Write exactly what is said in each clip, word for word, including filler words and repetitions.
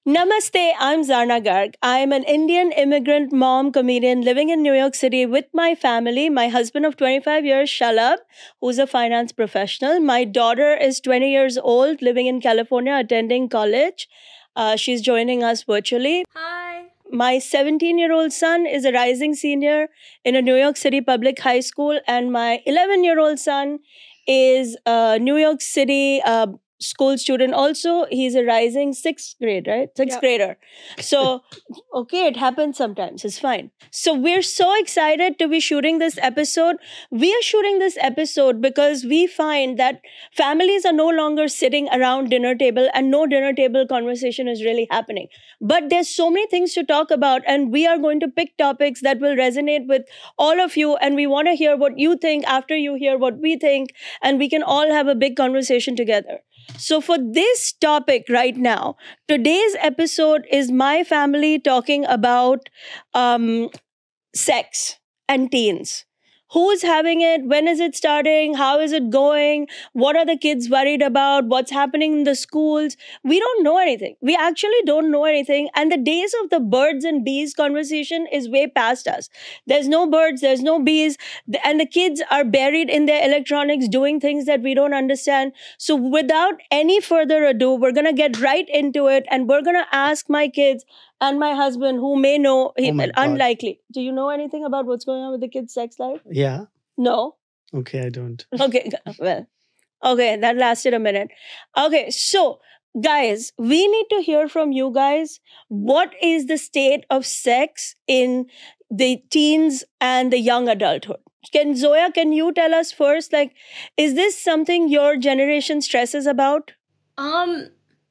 Namaste, I'm Zarna Garg. I'm an Indian immigrant mom comedian living in New York City with my family. My husband of twenty-five years, Shalab, who's a finance professional. My daughter is twenty years old, living in California, attending college. Uh, she's joining us virtually. Hi. My seventeen-year-old son is a rising senior in a New York City public high school, and my eleven-year-old son is a New York City uh, school student. Also, he's a rising sixth grade, right? Sixth Yep. grader. So, okay, it happens sometimes. It's fine. So we're so excited to be shooting this episode. We are shooting this episode because we find that families are no longer sitting around dinner table and no dinner table conversation is really happening. But there's so many things to talk about, and we are going to pick topics that will resonate with all of you, and we want to hear what you think after you hear what we think, and we can all have a big conversation together. So for this topic right now, today's episode is my family talking about um, sex and teens. Who's having it? When is it starting? How is it going? What are the kids worried about? What's happening in the schools? We don't know anything. We actually don't know anything. And the days of the birds and bees conversation is way past us. There's no birds, there's no bees, and the kids are buried in their electronics doing things that we don't understand. So without any further ado, we're going to get right into it, and we're going to ask my kids and my husband, who may know, he, Oh my God. unlikely. Do you know anything about what's going on with the kids' sex life? Yeah. No? Okay, I don't. Okay, well, okay, that lasted a minute. Okay, so guys, we need to hear from you guys. What is the state of sex in the teens and the young adulthood? Can Zoya, can you tell us first, like, is this something your generation stresses about? Um,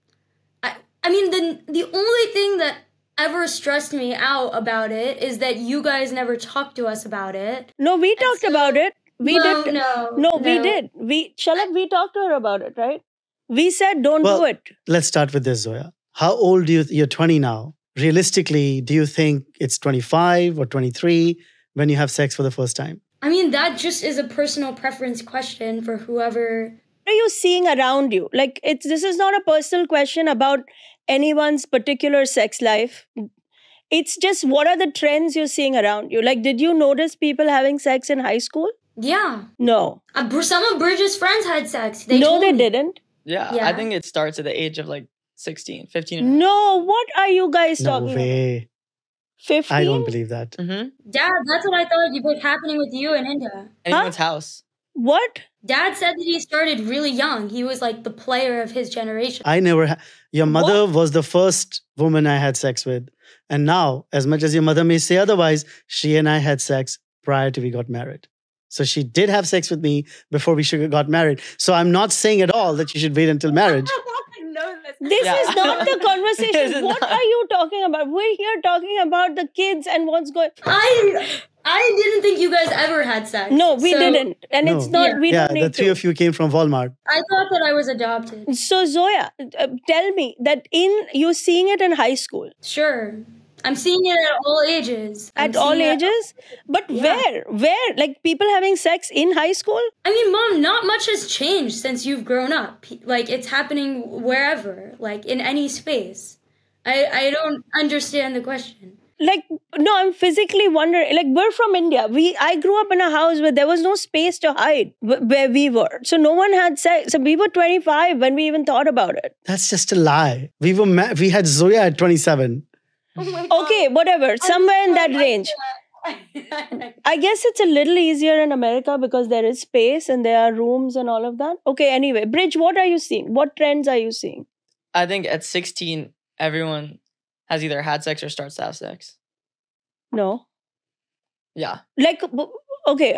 I, I mean, the the only thing that ever stressed me out about it is that you guys never talked to us about it. No, we talked so- about it. We no, did. no, No, we no. did. We Shalak, we talked to her about it, right? We said don't Well- do it. Let's start with this, Zoya. How old do you, you're twenty now. Realistically, do you think it's twenty-five or twenty-three when you have sex for the first time? I mean, that just is a personal preference question for whoever. What are you seeing around you? Like, it's this is not a personal question about anyone's particular sex life. It's just what are the trends you're seeing around you? Like, did you notice people having sex in high school? Yeah. No. Uh, Br- some of Bridget's friends had sex. They no, told they me. didn't. Yeah, Yeah. I think it starts at the age of like sixteen, fifteen. No, what are you guys No talking about? way. fifteen? I don't believe that. Mm-hmm. Dad, that's what I thought was happening with you in India. Anyone's house. What? Dad said that he started really young. He was like the player of his generation. I never ha- Your mother was the first woman I had sex with. And now, as much as your mother may say otherwise, she and I had sex prior to we got married. So she did have sex with me before we should got married. So I'm not saying at all that you should wait until marriage. This Yeah. is not the This conversation. is What not. are you talking about? We're here talking about the kids and what's going. I I didn't think you guys ever had sex. No, we So didn't, and it's No. not. Yeah. We yeah, don't the need three to. of you came from Walmart. I thought that I was adopted. So Zoya, uh, tell me that in you're seeing it in high school Sure. I'm seeing it at all ages. I'm at all seeing it- ages, but Yeah. where? Where? Like people having sex in high school? I mean, Mom, not much has changed since you've grown up. P- Like, it's happening wherever, like, in any space. I, I don't understand the question. Like no, I'm physically wondering. Like we're from India. We I grew up in a house where there was no space to hide wh- where we were. So no one had sex. So we were twenty-five when we even thought about it. That's just a lie. We were ma- we had Zoya at twenty-seven. Okay, whatever. Somewhere in that range. I guess it's a little easier in America because there is space and there are rooms and all of that. Okay, anyway, Bridge, what are you seeing? What trends are you seeing? I think at sixteen, everyone has either had sex or starts to have sex. No. Yeah. Like, w- okay.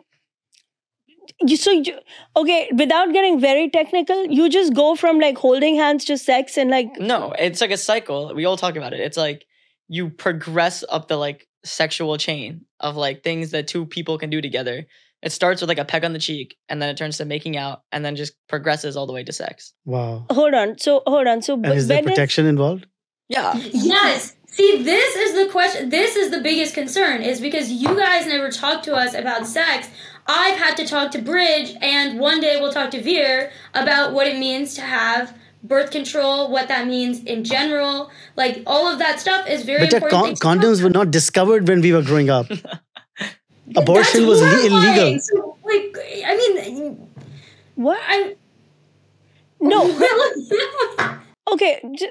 You, so, you, okay, without getting very technical, you just go from like holding hands to sex and like, No, it's like a cycle. We all talk about it. It's like you progress up the like sexual chain of like things that two people can do together. It starts with like a peck on the cheek and then it turns to making out and then just progresses all the way to sex. Wow. hold on. So, hold on. So, And is there when is- protection involved? Yeah. Yes. See, this is the question. This is the biggest concern, is because you guys never talked to us about sex. I've had to talk to Bridge, and one day we'll talk to Veer about what it means to have birth control, what that means in general. Like, all of that stuff is very But the important. con- things to condoms know. were not discovered when we were growing up. Abortion That's was le- horrifying. illegal. So, like, I mean, What? I No. no. Okay. j-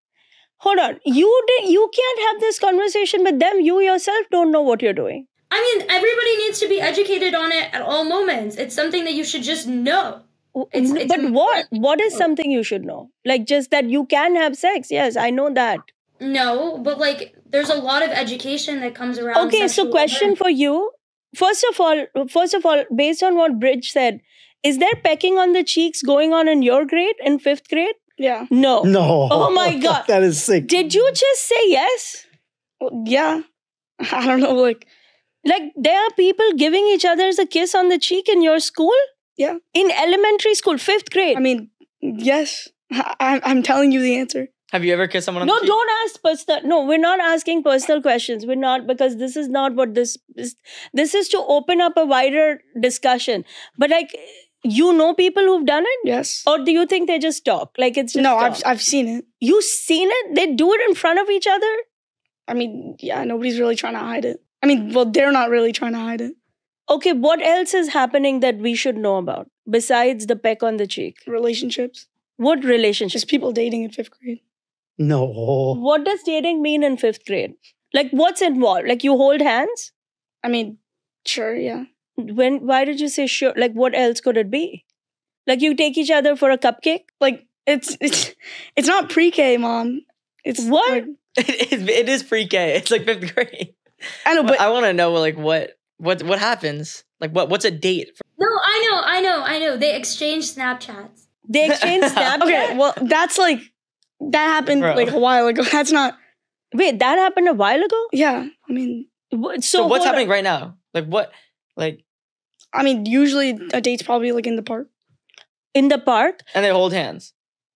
Hold on. You did, you can't have this conversation with them. You yourself don't know what you're doing. I mean, everybody needs to be educated on it at all moments. It's something that you should just know. It's- N- it's but what? important. What is something you should know? Like just that you can have sex. Yes, I know that. No, but like, there's a lot of education that comes around. Okay, so sexual question awareness. for you. First of all, first of all, based on what Bridge said, is there pecking on the cheeks going on in your grade in fifth grade? Yeah. No. No. Oh my God. That is sick. Did you just say yes? Well, yeah. I don't know. Like, Like there are people giving each other a kiss on the cheek in your school? yeah. In elementary school, fifth grade. I mean, yes. I, I'm I'm telling you the answer. Have you ever kissed someone on no, the cheek? don't ask personal. No, we're not asking personal questions. We're not, because this is not what this is. This is to open up a wider discussion. But like, you know people who've done it? Yes. Or do you think they just talk? Like it's just no, talk? I've I've seen it. You seen it? They do it in front of each other? I mean, yeah. Nobody's really trying to hide it. I mean, well, they're not really trying to hide it. Okay, what else is happening that we should know about besides the peck on the cheek? Relationships. What relationship? Just people dating in fifth grade. No. What does dating mean in fifth grade? Like what's involved? Like you hold hands? I mean, sure, yeah. When? Why did you say sure? Like what else could it be? Like you take each other for a cupcake? Like it's it's it's not pre-K, mom. It's What? like- It is, it is pre-K. It's like fifth grade. I know, But but I want to know like what what what happens. Like what what's a date? For, No, I know, I know, I know. They exchange Snapchats. They exchange Snapchat? okay. Well, that's like that happened Bro. like a while ago. That's not. Wait, that happened a while ago? Yeah. I mean, Wh- So, so what's hold on. happening right now? Like what? Like I mean, usually a date's probably like in the park. In the park? and they hold hands.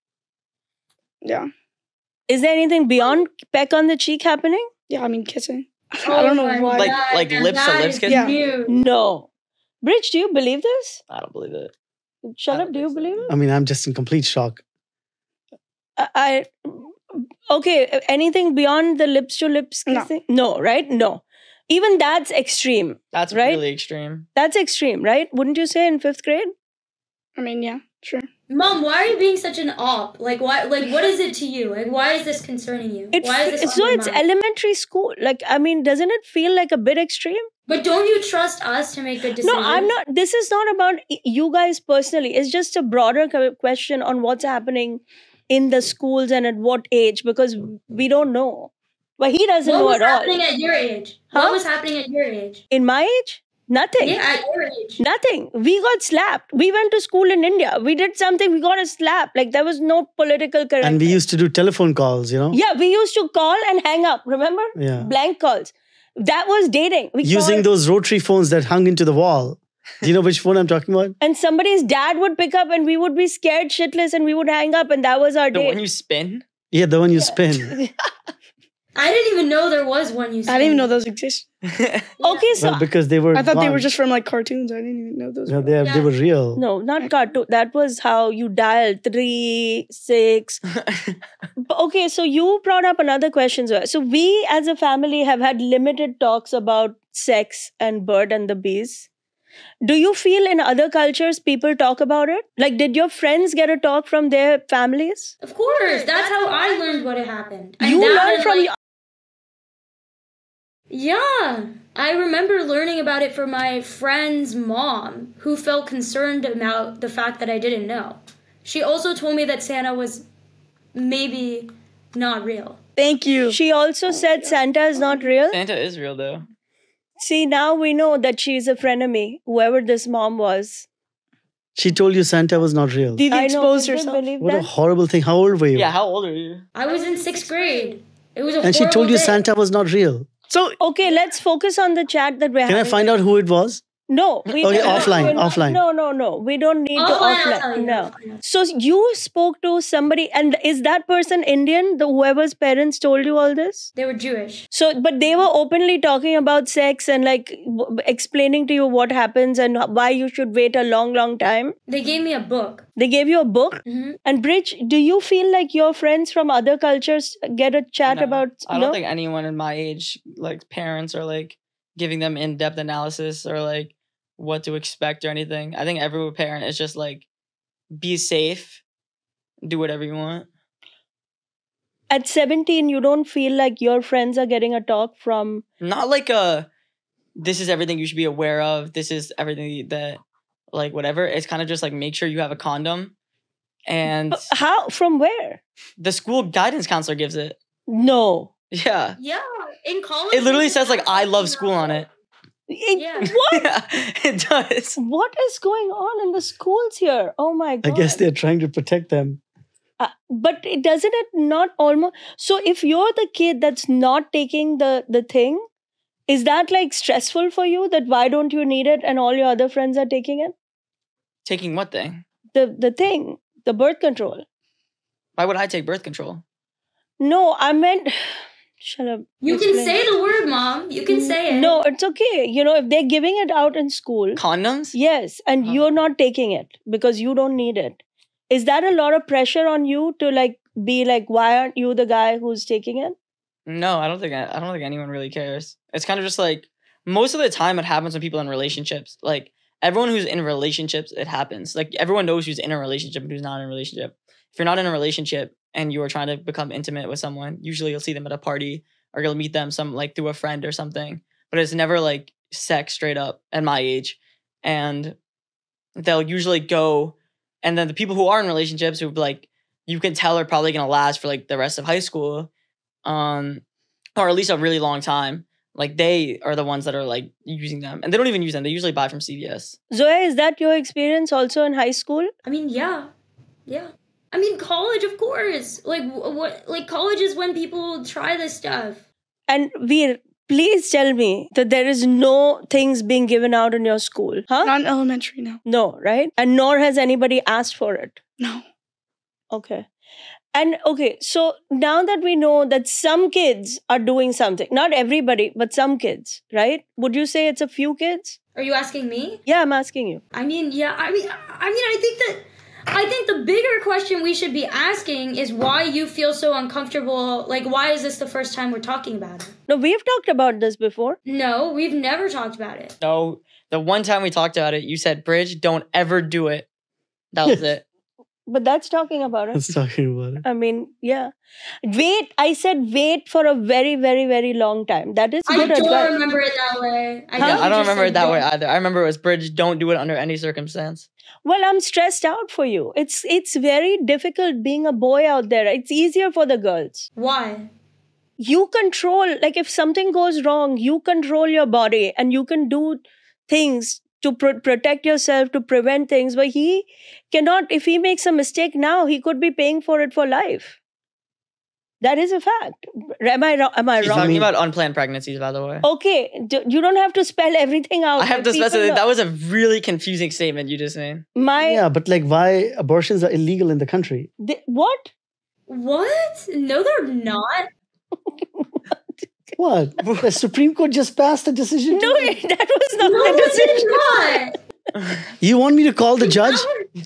Yeah. Is there anything beyond peck on the cheek happening? Yeah. I mean, kissing. I Oh don't know my why. Like- God, like now lips to that lips is kiss? Yeah. new. No. Bridge, do you believe this? I don't believe it. Shut I up, don't do you think so. believe it? I mean, I'm just in complete shock. I, I okay, anything beyond the lips to lips No. kissing? No, right? No. Even that's extreme. That's Right? really extreme. That's extreme, right? Wouldn't you say in fifth grade? I mean, yeah, sure. Mom, why are you being such an op? Like, why? Like, what is it to you? Like, why is this concerning you? It, why is this? so on your it's mind? elementary school. Like, I mean, doesn't it feel like a bit extreme? But don't you trust us to make good decisions? No, I'm not. This is not about y- you guys personally. It's just a broader co- question on what's happening in the schools and at what age, because we don't know. But he doesn't What know was at all. happening at your age? Huh? What was happening at your age? In my age, nothing. Yeah, at your age. Nothing. We got slapped. We went to school in India. We did something. We got a slap. Like there was no political correctness. And we used to do telephone calls, you know? Yeah, we used to call and hang up. Remember? Yeah. Blank calls. That was dating. We Using called, those rotary phones that hung into the wall. Do you know which phone I'm talking about? and somebody's dad would pick up, and we would be scared shitless, and we would hang up, and that was our The date. one you spin? Yeah, the one you spin. I didn't even know there was one you. I didn't even know those exist. Okay, so Well, because they were. I thought they were gone. just from like cartoons. I didn't even know those. No, were. they, are, they were real. no, not cartoon. That was how you dialed three, six. But okay, so you brought up another question. Zoya. So we as a family have had limited talks about sex and bird and the bees. Do you feel in other cultures people talk about it? Like, did your friends get a talk from their families? Of course, that's how I learned what had happened. And You that learned and, from like, your. Yeah, I remember learning about it from my friend's mom, who felt concerned about the fact that I didn't know. She also told me that Santa was maybe not real. Thank you. She also said Santa is not real. Santa is real though. See, now we know that she's a frenemy, whoever this mom was. She told you Santa was not real. Didi I know, exposed did they herself. believe What a that? horrible thing. How old were you? Yeah, how old are you? I was in sixth grade. It was a And she told horrible you day. Santa was not real. So Okay, let's focus on the chat that we're Can I having. find out who it was? No, we Okay, no, offline, we're not- offline. No, no, no. We don't need to Offline, I'll tell offline. you, No. offline. So you spoke to somebody, and is that person Indian? The whoever's parents told you all this? They were Jewish. So, but they were openly talking about sex and like w- explaining to you what happens and why you should wait a long, long time. They gave me a book. They gave you a book. hmm And Bridge, do you feel like your friends from other cultures get a chat No, about? I don't no? think anyone in my age, like parents, are like giving them in-depth analysis or like what to expect or anything. I think every parent is just like, be safe, do whatever you want. At seventeen, you don't feel like your friends are getting a talk from. Not like a, this is everything you should be aware of. This is everything that, like whatever. It's kind of just like make sure you have a condom, and How? From where? the school guidance counselor gives it. No. Yeah, Yeah, in college. it literally they says like have I love that. school on it. It- Yeah. What? Yeah, it does. What is going on in the schools here? Oh my I god! guess they're trying to protect them. Uh, but it doesn't it not almost. So if you're the kid that's not taking the the thing, is that like stressful for you? That why don't you need it and all your other friends are taking it? Taking what thing? The the thing, the birth control. Why would I take birth control? No, I meant. Shut up. You can Explain. say the word, Mom. You can say it. No, it's okay. You know, if they're giving it out in school, Condoms? yes, and Oh. you're not taking it because you don't need it. Is that a lot of pressure on you to like be like, why aren't you the guy who's taking it? No, I don't think I, I don't think anyone really cares. It's kind of just like most of the time it happens when people in relationships. Like everyone who's in relationships, it happens. Like everyone knows who's in a relationship and who's not in a relationship. If you're not in a relationship and you are trying to become intimate with someone, usually you'll see them at a party or you'll meet them some like through a friend or something. But it's never like sex straight up at my age. And they'll usually go, and then the people who are in relationships who like you can tell are probably gonna last for like the rest of high school, um, or at least a really long time. Like they are the ones that are like using them, and they don't even use them. They usually buy from C V S. Zoya, is that your experience also in high school? I mean, yeah, yeah. I mean, college, of course. Like wh- what? Like college is when people try this stuff. And Veer, please tell me that there is no things being given out in your school, huh? Not in elementary, no. No, right? And nor has anybody asked for it. No. Okay. And okay, so now that we know that some kids are doing something, not everybody, but some kids, right? Would you say it's a few kids? Are you asking me? Yeah, I'm asking you. I mean, yeah. I mean, I mean, I think that. I think the bigger question we should be asking is why you feel so uncomfortable. Like, why is this the first time we're talking about it? No, we've talked about this before. No, we've never talked about it. No, the one time we talked about it, you said, "Bridge, don't ever do it." That was it. But that's talking about it. Let's talking about it. I mean, yeah. Wait, I said wait for a very, very, very long time. That is I good don't advice. remember it that way. I, Huh? think I you don't just remember said it that way don't. either. I remember it was, "Bridge, don't do it under any circumstance." Well, I'm stressed out for you. It's it's very difficult being a boy out there. It's easier for the girls. Why? You control, like if something goes wrong, you control your body and you can do things to pr- protect yourself, to prevent things. But he cannot, if he makes a mistake now, he could be paying for it for life. That is a fact. Am I, wrong? Am I She's wrong? talking about unplanned pregnancies, by the way. Okay, d- you don't have to spell everything out. I have to People specify know. that was a really confusing statement you just made. My Yeah, but like why abortions are illegal in the country? th- what? What? No, they're not. What? The Supreme Court just passed a decision. No, today. that was not No, the decision. they're not. You want me to call the judge?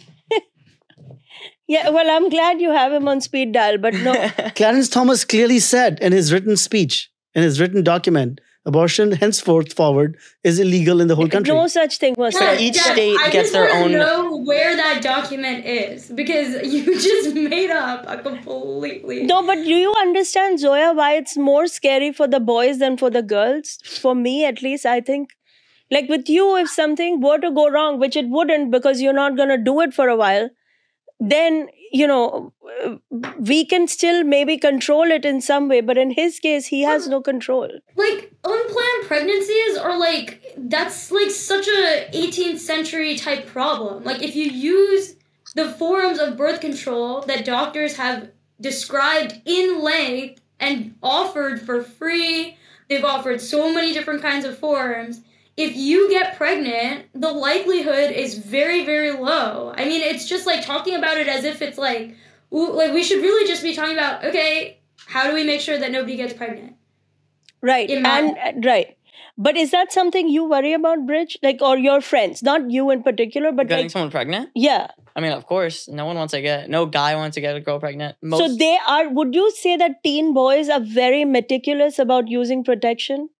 Yeah, well, I'm glad you have him on speed dial, but no. Clarence Thomas clearly said in his written speech, in his written document, abortion henceforth forward is illegal in the whole country. No such thing was So said. each Dad, state I gets just their wanna own- know where that document is because you just made up a completely. No, but do you understand, Zoya, why it's more scary for the boys than for the girls? For me, at least, I think. Like with you, if something were to go wrong, which it wouldn't because you're not going to do it for a while, then, you know, uh, we can still maybe control it in some way. But in his case, he has no control. Like unplanned pregnancies are like that's like such a eighteenth century type problem. Like if you use the forms of birth control that doctors have described in length and offered for free, they've offered so many different kinds of forms. if you get pregnant, the likelihood is very, very low. I mean, it's just like talking about it as if it's like, ooh, like we should really just be talking about, okay, how do we make sure that nobody gets pregnant? Right. In my- And uh, right. But is that something you worry about, Bridge? Like, or your friends, not you in particular, but Getting like, someone pregnant? yeah. I mean, of course, no one wants to get, no guy wants to get a girl pregnant. Most, So they are, would you say that teen boys are very meticulous about using protection?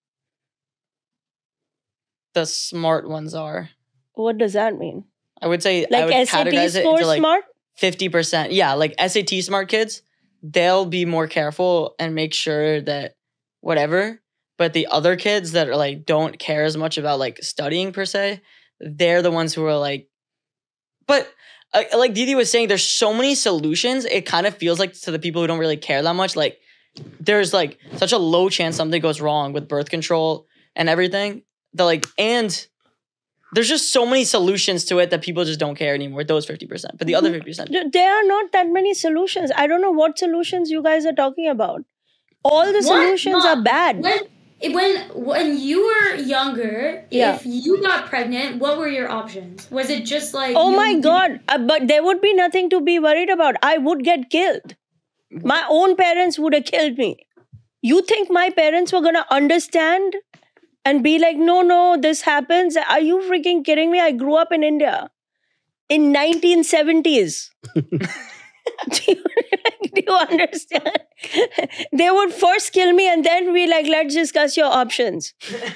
the smart ones are. What does that mean? I would say I Like would S A T categorize it score into like smart? fifty percent. Yeah, like S A T smart kids, they'll be more careful and make sure that whatever. But the other kids that are like don't care as much about like studying per se, they're the ones who are like, but uh, like Didi was saying, there's so many solutions. It kind of feels like to the people who don't really care that much, like there's like such a low chance something goes wrong with birth control and everything. The like, and there's just so many solutions to it that people just don't care anymore. Those fifty percent, but the other fifty percent, There are not that many solutions. I don't know what solutions you guys are talking about. All the What? solutions Mom, are bad. When when when you were younger, Yeah. if you got pregnant, what were your options? Was it just like Oh you my didn't- God. Uh, but there would be nothing to be worried about. I would get killed. My own parents would have killed me. You think my parents were going to understand and be like, no, no, this happens? Are you freaking kidding me? I grew up in India in nineteen seventies. do, you, do you understand? They would first kill me and then be like, let's discuss your options.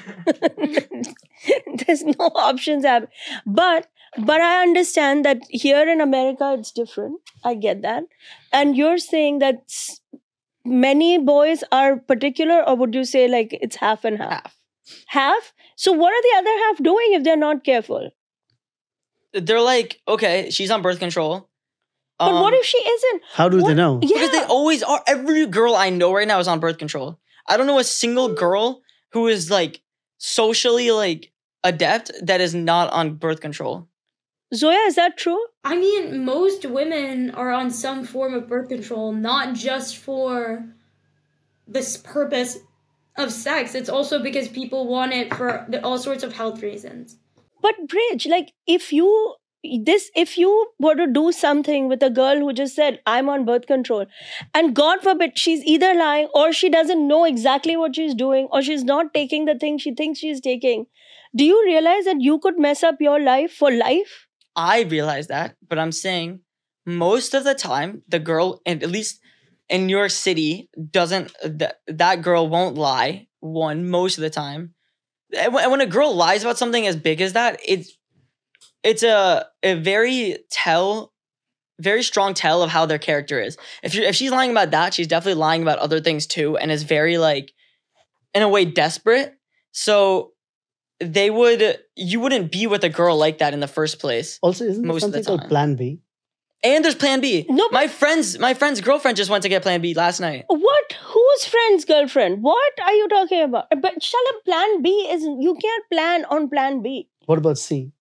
There's no options. hap- But but I understand that here in America it's different. I get that. And you're saying that s- many boys are particular, or would you say like it's half and half? half. Half? So what are the other half doing if they're not careful? They're like, okay, she's on birth control. But what Um, if she isn't? How do they What- know? Yeah. Because they always are. Every girl I know right now is on birth control. I don't know a single girl who is like socially like adept that is not on birth control. Zoya, is that true? I mean, most women are on some form of birth control, not just for this purpose of sex. It's also because people want it for the- all sorts of health reasons. But Bridge, like if you this if you were to do something with a girl who just said I'm on birth control, and God forbid she's either lying or she doesn't know exactly what she's doing, or she's not taking the thing she thinks she's taking, do you realize that you could mess up your life for life? I realize that, but I'm saying most of the time, the girl, and at least in New York City, doesn't that that girl won't lie. One, most of the time, and when, when a girl lies about something as big as that, it's it's a a very tell, very strong tell of how their character is. If you if she's lying about that, she's definitely lying about other things too, and is very like, in a way, desperate. So they would you wouldn't be with a girl like that in the first place. Also, isn't there Most of the something called time. Plan B? And there's Plan B. No, but- my friend's my friend's girlfriend just went to get Plan B last night. What? Whose friend's girlfriend? What are you talking about? But Shala, plan B is you can't plan on plan B. What about C?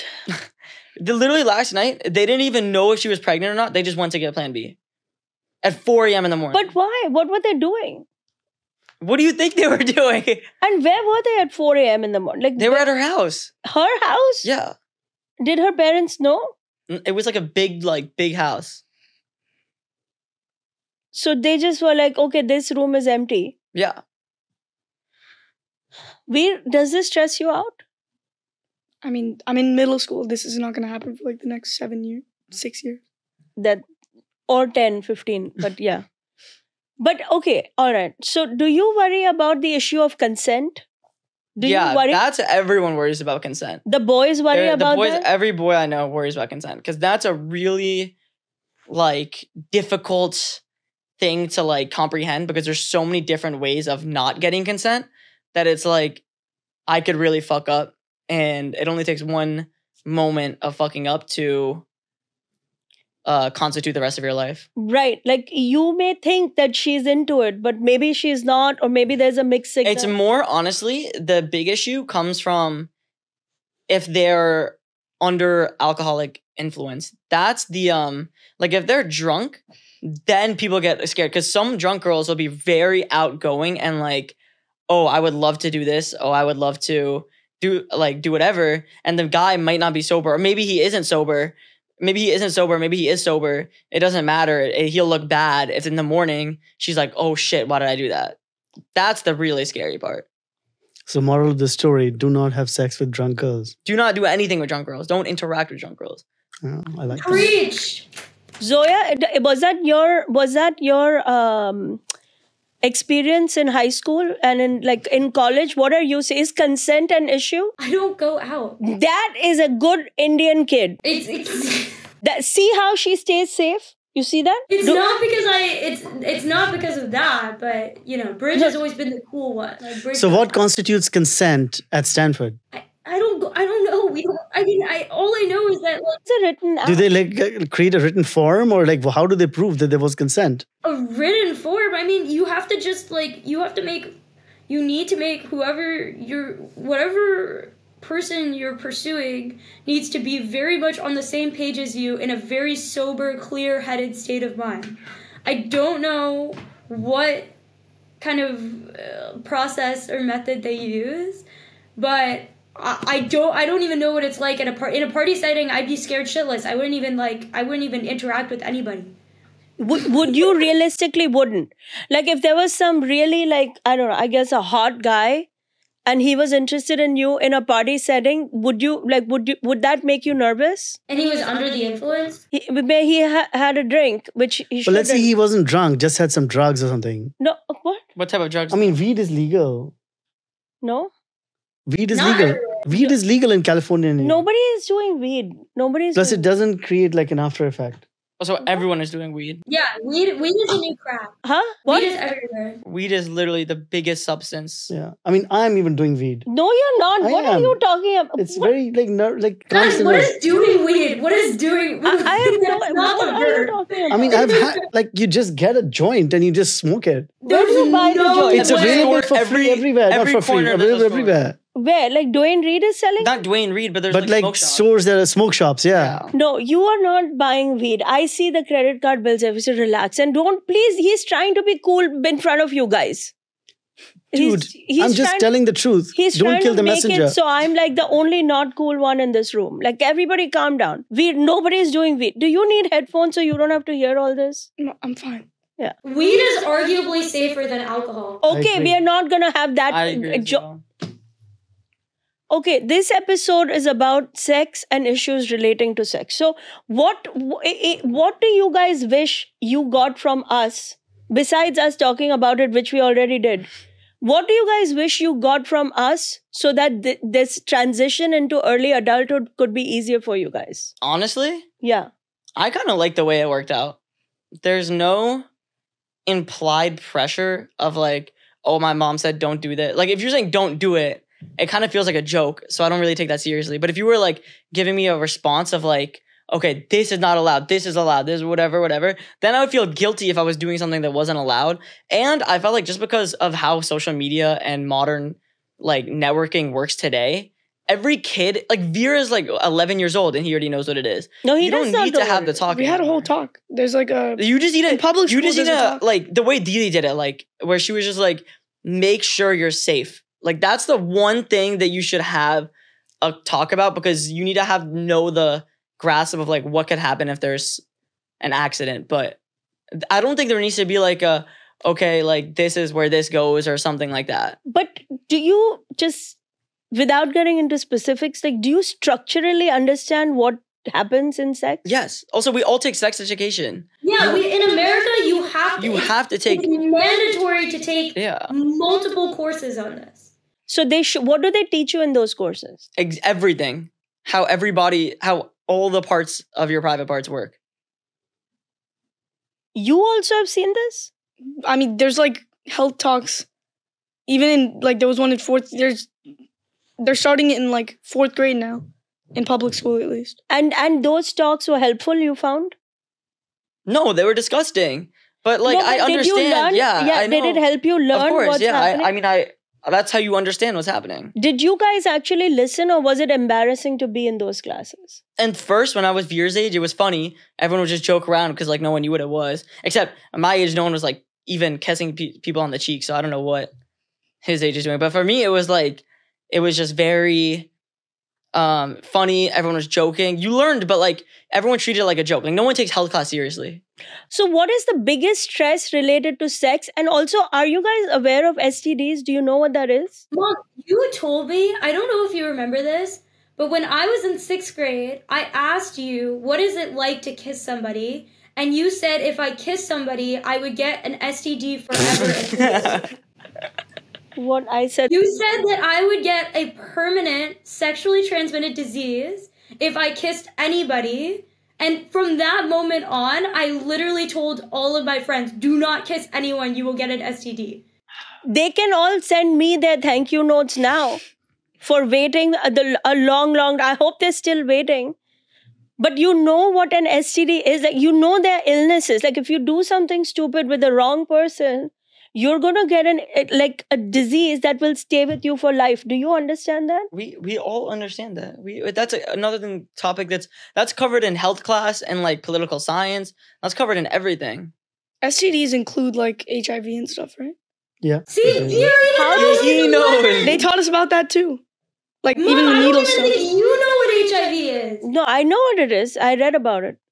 The, literally last night, they didn't even know if she was pregnant or not. They just went to get Plan B at four a.m. in the morning. But why? What were they doing? What do you think they were doing? And where were they at four a.m. in the morning? Like They were at her house. her house? Yeah, Did her parents know? it was like a big, like big house. So they just were like, okay, this room is empty. Yeah, We does this stress you out? I mean, I'm in middle school. This is not going to happen for like the next seven years, six years. That or ten, fifteen, but yeah. But okay, all right. So do you worry about the issue of consent? Do yeah. you worry? That's everyone worries about consent. The boys worry They're- the about boys, that? every boy I know worries about consent because that's a really like difficult thing to like comprehend because there's so many different ways of not getting consent that it's like I could really fuck up, and it only takes one moment of fucking up to uh constitute the rest of your life. Right. Like you may think that she's into it, but maybe she's not, or maybe there's a mixed signal. It's more honestly, the big issue comes from if they're under alcoholic influence. That's the um like if they're drunk, then people get scared because some drunk girls will be very outgoing and like, oh, I would love to do this. Oh, I would love to do like do whatever, and the guy might not be sober, or maybe he isn't sober. Maybe he isn't sober. Maybe he is sober. It doesn't matter. He'll look bad if in the morning she's like, "Oh shit, why did I do that?" That's the really scary part. So moral of the story, do not have sex with drunk girls. Do not do anything with drunk girls. Don't interact with drunk girls. Yeah, I like that. Preach. Zoya, was that your was that your um, experience in high school and in like in college? What are you saying? Is consent an issue? I don't go out. That is a good Indian kid. It's it's That see how she stays safe. You see that? it's Do- not because I it's it's not because of that, but you know, Bridge has always been the cool one. Like, Bridge So what constitutes consent at Stanford? I, I don't go. I don't know. We don't. I mean, I all I know is that like It's a written Do act. they like uh, create a written form, or like how do they prove that there was consent? a written form. I mean, you have to just like you have to make. You need to make whoever you're, whatever person you're pursuing needs to be very much on the same page as you in a very sober, clear-headed state of mind. I don't know what kind of uh, process or method they use, but I, I don't. I don't even know what it's like in a par- in a party setting. I'd be scared shitless. I wouldn't even like. I wouldn't even interact with anybody. Would, would you realistically wouldn't? Like if there was some really like, I don't know, I guess a hot guy and he was interested in you in a party setting, would you like, would you, would that make you nervous? And he was under the influence. He, maybe he ha- had a drink, which he But should let's say he wasn't drunk, just had some drugs or something. No, what? What type of drugs? I mean, weed is legal. No? Weed is Not legal. everywhere. Weed is legal in California. and- Nobody is doing weed. Nobody is Plus, doing it doesn't create like an after effect. Also, everyone is doing weed. Yeah, weed. Weed is a new crap. Huh? What? Weed is everywhere. Weed is literally the biggest substance. Yeah. I mean, I'm even doing weed. No, you're not. I What are am. you talking about? It's What? very like ner- like Guys, constant. what is doing weed? What is doing? I, I have no. That's not What the are you verb. talking about? I mean, I've had like you just get a joint and you just smoke it. Where do you buy the no joint? It's way. available for Every- free everywhere. every Not for free, corner there's a available store. everywhere. Where? Like Dwayne Reed is selling? Not Dwayne Reed, but there's But like, like smoke shops. stores that are smoke shops, yeah. Yeah. No, you are not buying weed. I see the credit card bills every so relax and don't please. He's trying to be cool in front of you guys. Dude, He's- he's I'm just trying- telling the truth. He's Don't trying kill to the make messenger. it so I'm like the only not cool one in this room. Like everybody, calm down. Weed. Nobody is doing weed. Do you need headphones so you don't have to hear all this? No, I'm fine. Weed is arguably safer than alcohol. Okay, agree. we are not gonna have that. I agree. uh, as jo- well. Okay, this episode is about sex and issues relating to sex. So, what wh- eh, eh, what do you guys wish you got from us besides us talking about it, which we already did? What do you guys wish you got from us so that th- this transition into early adulthood could be easier for you guys? Honestly, Yeah. I kind of like the way it worked out. There's no implied pressure of like, oh, my mom said don't do that. Like, if you're saying don't do it, it kind of feels like a joke. So I don't really take that seriously. But if you were like giving me a response of like, okay, this is not allowed, this is allowed, this is whatever, whatever, then I would feel guilty if I was doing something that wasn't allowed. And I felt like just because of how social media and modern like networking works today, every kid, like Veer is like eleven years old and he already knows what it is. No, he You does don't not need to know have what the it is. talk. We had a whole anymore. talk. There's like a You just need in to public You school, just need there's a to talk. like the way Didi did it, like where she was just like, make sure you're safe. Like that's the one thing that you should have a talk about because you need to have know the grasp of like what could happen if there's an accident. But I don't think there needs to be like a okay, like this is where this goes or something like that. But do you just, without getting into specifics, like, do you structurally understand what happens in sex? Yes. Also, we all take sex education. Yeah, we, in America, you have to. You it's- have to take It's mandatory to take yeah multiple courses on this. So they sh- what do they teach you in those courses? ex- everything. How everybody, how all the parts of your private parts work. You also have seen this? I mean, there's like health talks. Even in like there was one in fourth. There's they're starting it in like fourth grade now, in public school at least. And and those talks were helpful, you found? No, they were disgusting. But like No, I but did you understand. learn? Yeah, I did it know. help you learn Of course, what's yeah. happening? I, I mean, I. That's how you understand what's happening. Did you guys actually listen or was it embarrassing to be in those classes? And first, when I was Veer's age, it was funny. Everyone would just joke around because like no one knew what it was. Except at my age, no one was like even kissing pe- people on the cheek. So I don't know what his age is doing. But for me, it was like it was just very um, funny. Everyone was joking. You learned, but like everyone treated it like a joke. Like no one takes health class seriously. So, what is the biggest stress related to sex? And also, are you guys aware of S T Ds? Do you know what that is? Mom, you told me, I don't know if you remember this, but when I was in sixth grade, I asked you, what is it like to kiss somebody? And you said if I kiss somebody, I would get an S T D forever. What I said. You said that I would get a permanent sexually transmitted disease if I kissed anybody. And from that moment on, I literally told all of my friends, do not kiss anyone, you will get an S T D. They can all send me their thank you notes now for waiting a, the, a long, long, I hope they're still waiting. But you know what an S T D is. Like, you know their illnesses. Like if you do something stupid with the wrong person, you're going to get an like a disease that will stay with you for life. Do you understand that? We we all understand that. We that's a, another thing topic that's that's covered in health class and like political science. That's covered in everything. S T Ds include like H I V and stuff, right? Yeah. See, you already How know does he the know? letter. They taught us about that too. Like Mom, even the I don't needle even stuff. think you know what H I V is. No, I know what it is. I read about it.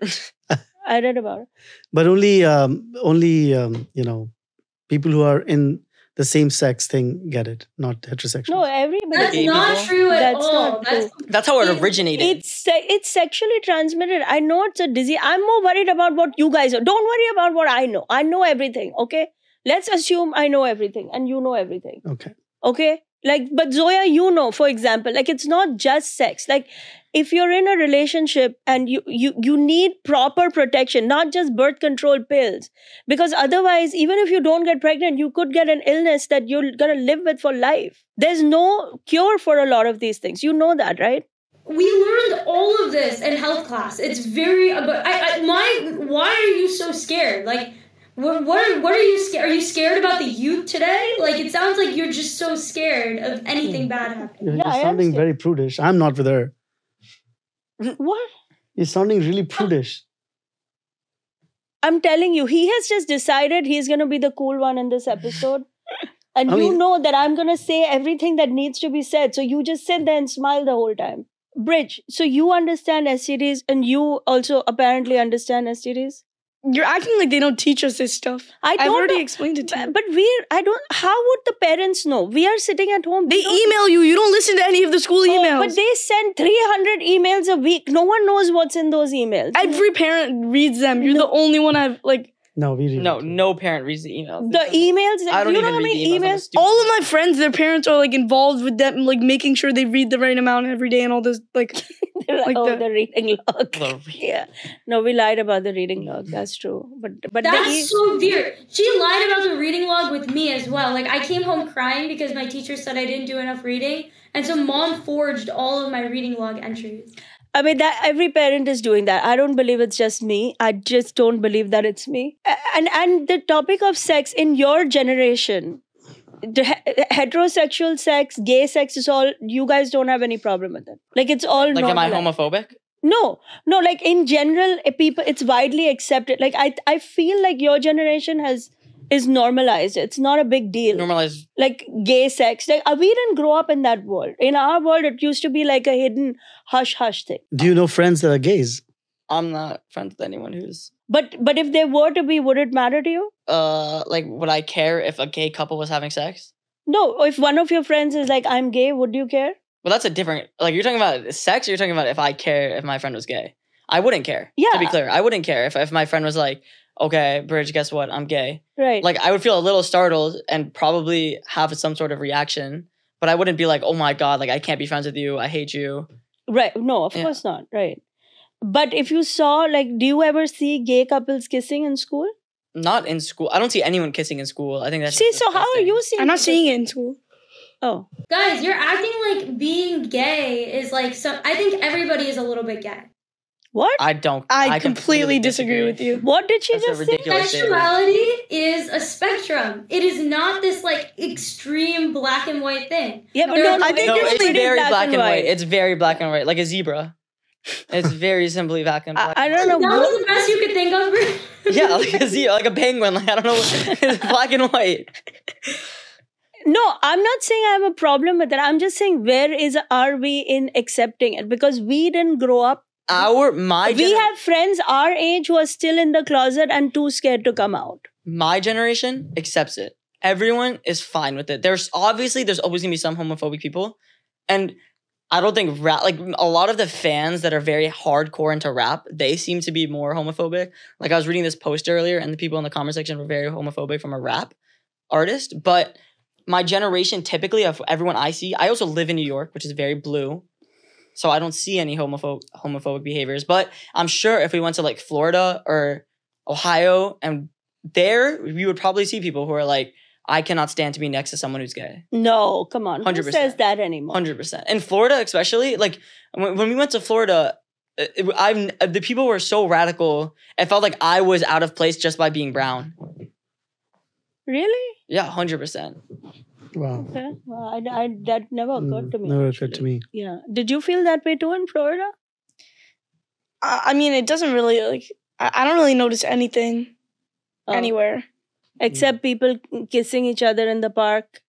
I read about it. But only, um, only um, you know, people who are in the same sex thing get it, not heterosexual. No, everybody. That's gay not people? true at That's all. not That's That's how it It- originated. It's se- it's sexually transmitted. I know it's a disease. I'm more worried about what you guys are. Don't worry about what I know. I know everything. Okay, let's assume I know everything and you know everything. Okay. Okay, like but Zoya, you know, for example, like it's not just sex. Like if you're in a relationship and you you you need proper protection, not just birth control pills, because otherwise, even if you don't get pregnant, you could get an illness that you're gonna live with for life. There's no cure for a lot of these things. You know that, right? we learned all of this in health class. It's very. But I, I my. Why are you so scared? Like. What, what, are, what are you scared? Are you scared about the youth today? Like, it sounds like you're just so scared of anything bad happening. You're, Yeah, you're I sounding understand. very prudish. I'm not with her. What? You're sounding really prudish. I'm telling you, he has just decided he's going to be the cool one in this episode. And I you mean- know that I'm going to say everything that needs to be said. So you just sit there and smile the whole time. Bridge, so you understand S T Ds and you also apparently understand S T Ds? You're acting like they don't teach us this stuff. I I've don't already know. explained it to you. But, but we, I don't, how would the parents know? We are sitting at home. They we don't- email you. You don't listen to any of the school Oh, emails. but they send three hundred emails a week. No one knows what's in those emails. Every parent reads them. You're No. the only one I've like. No, we really No, don't. no parent reads the email. The emails, I don't you know even how read many the emails. I'm a emails? stupid- All of my friends, their parents are like involved with them, like making sure they read the right amount every day and all this. Like, like oh, the- the reading log. The- Yeah. No, we lied about the reading log. That's true. But but the That's e- so weird. She lied about the reading log with me as well. Like, I came home crying because my teacher said I didn't do enough reading. And so mom forged all of my reading log entries. I mean that every parent is doing that. I don't believe it's just me. I just don't believe that it's me. A- And and the topic of sex in your generation, the he- heterosexual sex, gay sex is all. You guys don't have any problem with it. Like it's all. Like, am I normalized. homophobic? No, no. Like in general, eh, people, it's widely accepted. Like I, I feel like your generation has is normalized. It's not a big deal. Normalized. Like gay sex. Like uh, we didn't grow up in that world. In our world, it used to be like a hidden hush hush thing. Do you know friends that are gays? I'm not friends with anyone who's But but if there were to be, would it matter to you? uh like. Would I care if a gay couple was having sex? No. If one of your friends is like, I'm gay, would you care? Well, that's a different. Like, you're talking about sex. Or you're talking about if I care if my friend was gay. I wouldn't care. Yeah. To be clear, I wouldn't care if if my friend was like, okay, Bridge, guess what? I'm gay. Right. Like, I would feel a little startled and probably have some sort of reaction, but I wouldn't be like, oh my god, like I can't be friends with you. I hate you. right. No, of Yeah. course not. Right. But if you saw, like, do you ever see gay couples kissing in school? Not in school. I don't see anyone kissing in school. I think that's See, just so how are disgusting. you seeing? I'm not people- seeing it in school. Oh. Guys, you're acting like being gay is like some. I think everybody is a little bit gay. What? I don't. I, completely disagree with you. What did she That's a just say? ridiculous statement. Sexuality is a spectrum. It is not this like extreme black and white thing. Yeah, but There no, are- no, I think No, it's it's pretty very black, and white. It's very black and white, like a zebra. It's very simply black and I, black. I don't know. That What, was the best you could think of. Yeah, like a zebra, like a penguin. Like I don't know, it's black and white. No, I'm not saying I have a problem with that. I'm just saying where is are we in accepting it? Because we didn't grow up. Our my We gener- have friends our age who are still in the closet and too scared to come out. my generation accepts it. Everyone is fine with it. There's obviously there's always gonna be some homophobic people, and I don't think rap like a lot of the fans that are very hardcore into rap, they seem to be more homophobic. Like I was reading this post earlier, and the people in the comment section were very homophobic from a rap artist. But my generation, typically of everyone I see, I also live in New York, which is very blue, so I don't see any homophobic homophobic behaviors. But I'm sure if we went to like Florida or Ohio, and there we would probably see people who are like, I cannot stand to be next to someone who's gay. No, come on. Who one hundred percent. says that anymore? one hundred percent. In Florida, especially, like when, when we went to Florida, it, I'm the people were so radical. It felt like I was out of place just by being brown. Really? Yeah, one hundred percent. Wow. Okay. Well, I, I, that never occurred Mm, to me. Never occurred to me. Yeah. Did you feel that way too in Florida? I, I mean, it doesn't really like. I, I don't really notice anything Oh. anywhere. Except people kissing each other in the park.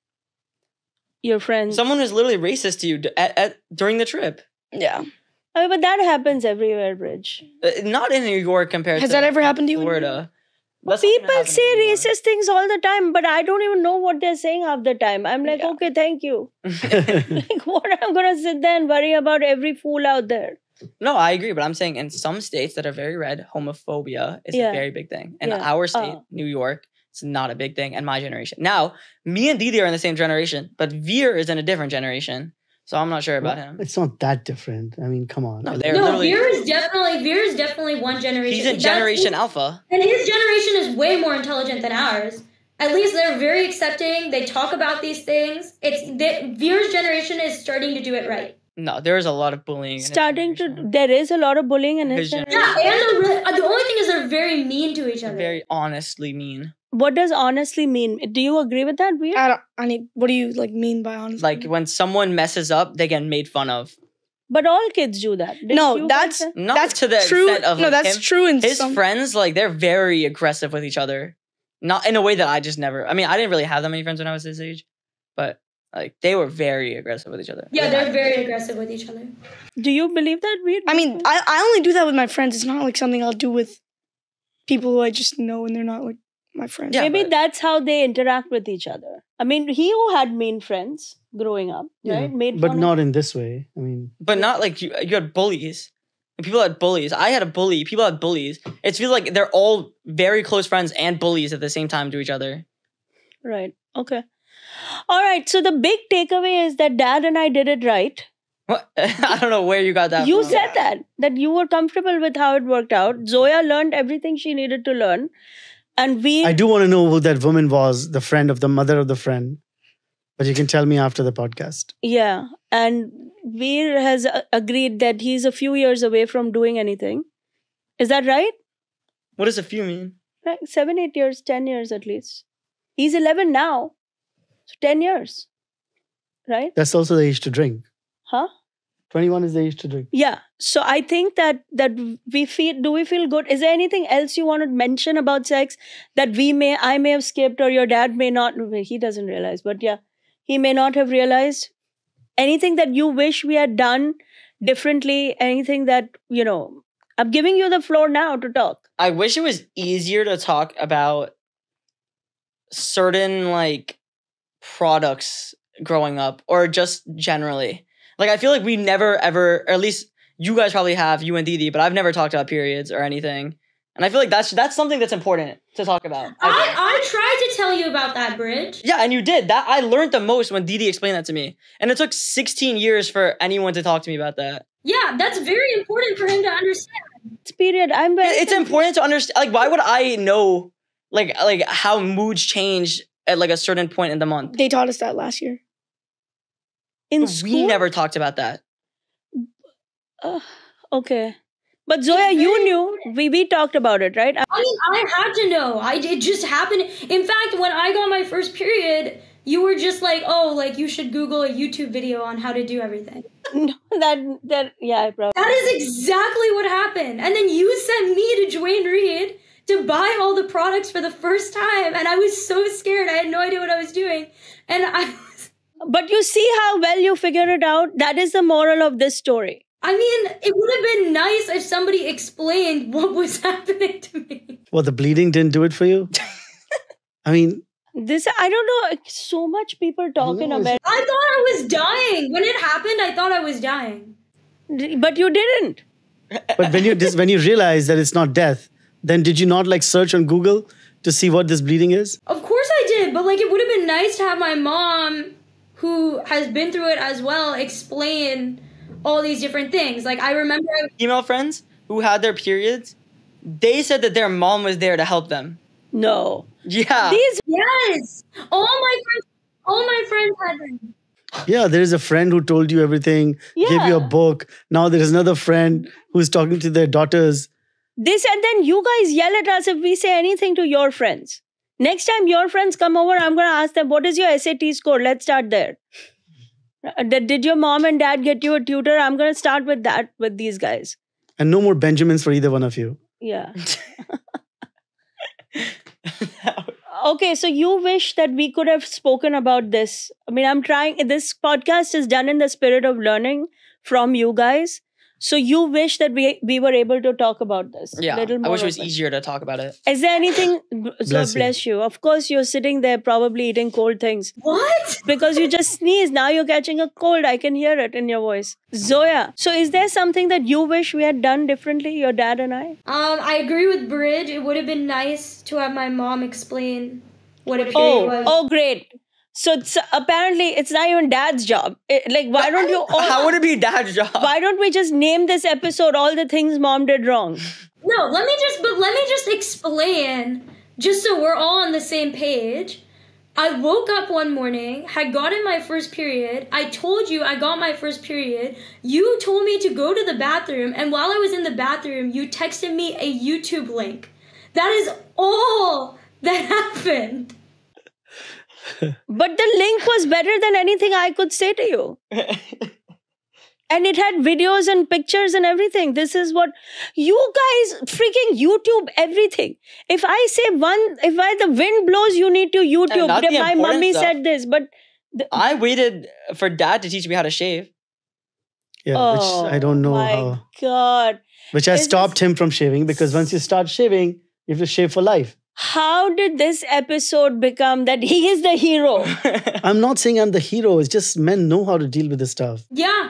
Your friends. Someone was literally racist to you d- at, at during the trip. Yeah. I mean, but that happens everywhere, Bridge. Uh, not in New York compared Has to that ever happened to you? in- Florida. That's not gonna People happen say anymore. racist things all the time, but I don't even know what they're saying half the time. I'm like, Yeah. okay, thank you. Like, what I'm gonna sit there and worry about every fool out there. No, I agree, but I'm saying in some states that are very red, homophobia is Yeah. a very big thing. In Yeah. our state, Oh. New York, it's not a big thing. And my generation. Now, me and Didi are in the same generation, but Veer is in a different generation, so I'm not sure about him. It's not that different. I mean, come on. No, they're No, literally. Veer is definitely Veer is definitely one generation. He's a That's- generation alpha. And his generation is way more intelligent than ours. At least they're very accepting. They talk about these things. It's the, Veer's generation is starting to do it right. No, there is a lot of bullying. in his Starting to, generation. there is a lot of bullying in his His generation. Yeah, and the, re- uh, the only thing is they're very mean to each They're other. very honestly mean. What does honestly mean? Do you agree with that, Veer? I don't. I need. What do you like mean by honestly? Like when someone messes up, they get made fun of. But all kids do that. Didn't No, you that's- guys say- Not that's to the true. extent of no, like, that's him. true. In His some, friends, like they're very aggressive with each other. Not in a way that I just never. I mean, I didn't really have that many friends when I was his age, but like they were very aggressive with each other. Yeah, Like, they're I- very aggressive with each other. Do you believe that, Veer? I mean, I, I only do that with my friends. It's not like something I'll do with people who I just know and they're not like my friends. Yeah, maybe but- that's how they interact with each other. I mean, he who had mean friends growing up, Yeah, right? Made but fun not in this way. I mean, But not like you. You had bullies. And people had bullies. I had a bully. People had bullies. It feels like they're all very close friends and bullies at the same time to each other. of, right? Okay. All right. So the big takeaway is that Dad and I did it right. What? I don't know where you got that You from. said that that you were comfortable with how it worked out. Zoya learned everything she needed to learn, and we. I do want to know who that woman was, the friend of the mother of the friend. But you can tell me after the podcast. Yeah, and Veer has uh, agreed that he's a few years away from doing anything. Is that right? What does a few mean? Right, seven, eight years, ten years at least. He's eleven now, so ten years, right? That's also the age to drink. Huh? twenty-one is the age to drink. Yeah. So I think that that we feel. Do we feel good? Is there anything else you want to mention about sex that we may, I may have skipped, or your dad may not? He doesn't realize, but yeah, he may not have realized. Anything that you wish we had done differently? Anything that you know? I'm giving you the floor now to talk. I wish it was easier to talk about certain like products growing up or just generally. Like I feel like we never ever, or at least you guys probably have, you and Didi, but I've never talked about periods or anything. And I feel like that's that's something that's important to talk about. I I, think. I tried to tell you about that, Bridge. Yeah, and you did. That I learned the most when Didi explained that to me. And it took sixteen years for anyone to talk to me about that. Yeah, that's very important for him to understand. It's period. I'm very. It's important to understand. Like, why would I know, like, like how moods change at like a certain point in the month? They taught us that last year. in We school. never talked about that. Uh, okay. But Zoya, you knew. We we talked about it, right? I mean, I had to know. I it just happened. In fact, when I got my first period, you were just like, "Oh, like you should Google a YouTube video on how to do everything." No, that that yeah, I probably. That is exactly what happened. And then you sent me to Dwayne Reed to buy all the products for the first time. And I was so scared. I had no idea what I was doing. And I was... But you see how well you figured it out? That is the moral of this story. I mean, it would have been nice if somebody explained what was happening to me. Well, the bleeding didn't do it for you? I mean... This, I don't know, so much people talk in No, it's- America. I thought I was dying. When it happened, I thought I was dying. But you didn't. But when you this, when you realize that it's not death, then did you not like search on Google to see what this bleeding is? Of course I did, but like it would have been nice to have my mom, who has been through it as well, explain all these different things. Like I remember I- Female friends who had their periods, they said that their mom was there to help them. No. Yeah. These yes, all my friends, all my friends had them. Yeah, there is a friend who told you everything, gave you a Yeah. book. Now there is another friend who's talking to their daughters. This and then you guys yell at us if we say anything to your friends. Next time your friends come over, I'm going to ask them, what is your S A T score? Let's start there. Uh, Did did your mom and dad get you a tutor? I'm going to start with that with these guys. And no more Benjamins for either one of you. Yeah. Okay, so you wish that we could have spoken about this. I mean, I'm trying, this podcast is done in the spirit of learning from you guys. So you wish that we we were able to talk about this. Yeah. Little I more wish it was open. easier to talk about it. Is there anything? So Bless bless, you. you. Of course, you're sitting there probably eating cold things What? because you just sneezed. Now you're catching a cold. I can hear it in your voice. Zoya, so is there something that you wish we had done differently, your dad and I? Um, I agree with Bridge. It would have been nice to have my mom explain what a period Oh, was. oh, great. So it's, apparently, it's not even dad's job. It- like, why don't you? all- How would it be dad's job? Why don't we just name this episode all the things mom did wrong? No, let me just, but let me just explain, just so we're all on the same page. I woke up one morning, had gotten my first period. I told you I got my first period. You told me to go to the bathroom, and while I was in the bathroom, you texted me a YouTube link. That is all that happened. But the link was better than anything I could say to you. And it had videos and pictures and everything. This is what you guys freaking YouTube everything. If I say one, if I the wind blows, you need to YouTube. not the My important mummy stuff. said this, but the, I waited for dad to teach me how to shave. Yeah, oh which I don't know my how. God. Which I This is- stopped him from shaving because once you start shaving, you have to shave for life. How did this episode become that he is the hero? I'm not saying I'm the hero. It's just men know how to deal with this stuff. Yeah.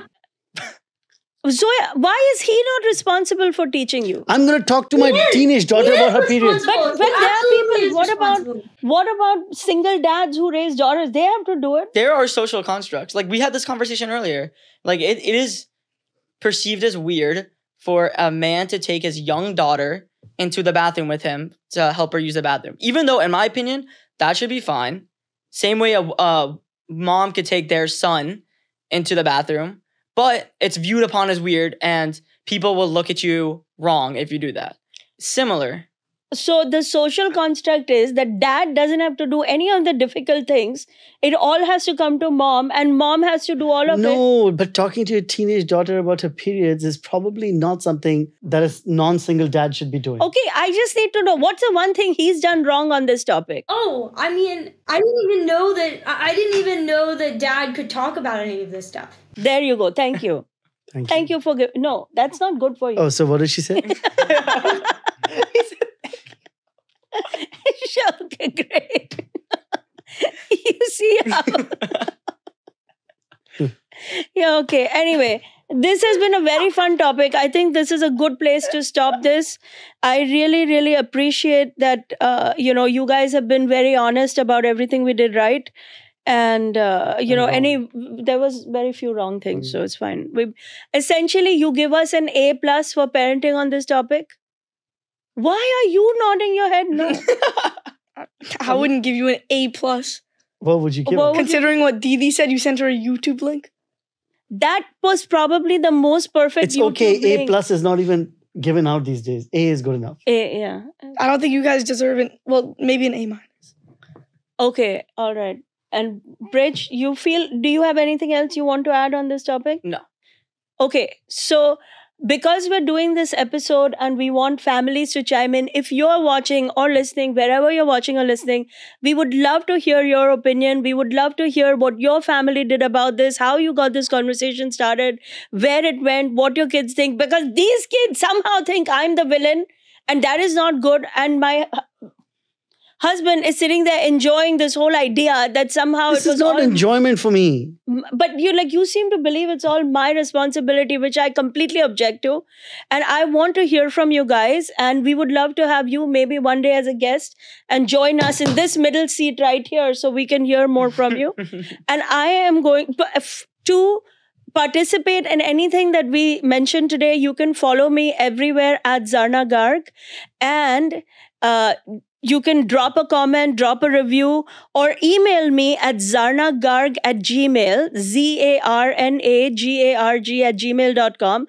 Zoya, why is he not responsible for teaching you? I'm going to talk to my He is. teenage daughter He is about her periods. responsible. But- but He there are absolutely people- is what about- responsible. What about single dads who raise daughters? They have to do it. There are social constructs. Like we had this conversation earlier. Like it, it is perceived as weird for a man to take his young daughter into the bathroom with him to help her use the bathroom. Even though, in my opinion, that should be fine. Same way a, a mom could take their son into the bathroom, but it's viewed upon as weird and people will look at you wrong if you do that. Similar. So the social construct is that dad doesn't have to do any of the difficult things. It all has to come to mom, and mom has to do all of it. No, but talking to your teenage daughter about her periods is probably not something that a non-single dad should be doing. Okay, I just need to know what's the one thing he's done wrong on this topic. Oh, I mean, I didn't even know that. I I didn't even know that Dad could talk about any of this stuff. There you go. Thank you. Thank you. Thank you for giving. No, that's not good for you. Oh, so what did she say? Okay, great. You see how. Yeah, okay. Anyway, this has been a very fun topic. I think this is a good place to stop this. I really, really appreciate that, uh, you know, you guys have been very honest about everything we did right. And, uh, you And know, wrong. any, there was very few wrong things, so it's fine. We, essentially, you give us an A plus for parenting on this topic. Why are you nodding your head? No. I wouldn't give you an A plus. What would you give What her? would you- Considering what Didi said, you sent her a YouTube link. That was probably the most perfect. It's YouTube okay. A link. plus is not even given out these days. A is good enough. A, yeah. I don't think you guys deserve it. Well, maybe an A minus. Okay. All right. And Bridge, you feel? Do you have anything else you want to add on this topic? No. Okay. So because we're doing this episode and we want families to chime in, if you're watching or listening, wherever you're watching or listening, we would love to hear your opinion. We would love to hear what your family did about this, how you got this conversation started, where it went, what your kids think, because these kids somehow think I'm the villain, and that is not good. And my husband is sitting there enjoying this whole idea that somehow This it was is not all enjoyment for me. but you like you seem to believe it's all my responsibility, which I completely object to. And I want to hear from you guys, and we would love to have you maybe one day as a guest and join us in this middle seat right here so we can hear more from you. And I am going but if- to participate in anything that we mentioned today. You can follow me everywhere at Zarna Garg, and uh, you can drop a comment, drop a review, or email me at zarnagarg at gmail, Z A R N A G A R G at gmail dot com.